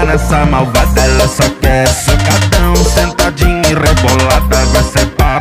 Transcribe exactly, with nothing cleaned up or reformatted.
nessa malvada, ela só quer socadão, sentadinha e rebolada. Vai ser pau